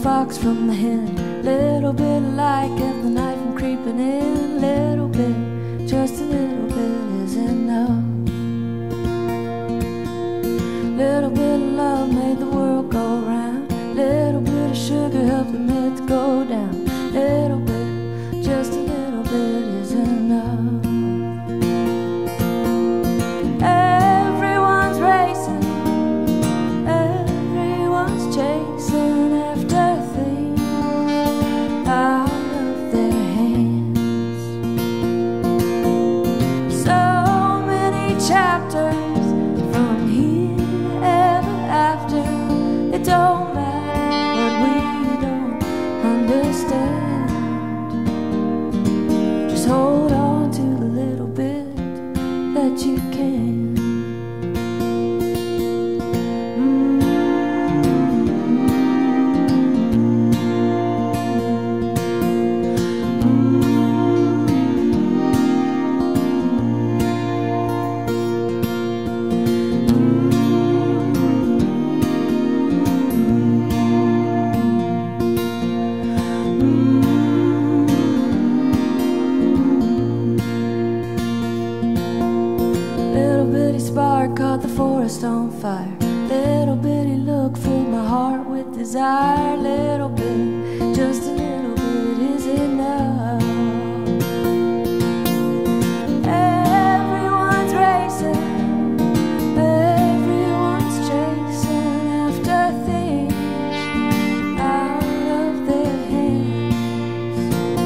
fox from the hen, little bit alike kept the night from creeping in. Little bit, just a little bit is enough. Little bit of love made the world go round. Little bit of sugar helped the meds go down. Little bit, just a little bit is enough. Everyone's racing, everyone's chasing after things out of their hands. So many chapters from here ever after. It don't matter what we don't understand. Just hold on to the little bit that you can. Spark caught the forest on fire. Little bitty look filled my heart with desire. Little bit, just a little bit is enough. Everyone's racing, everyone's chasing after things out of their hands.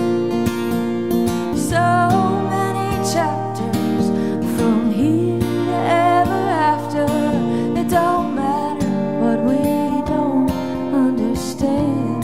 So many chapters from here ever after. It don't matter what we don't understand.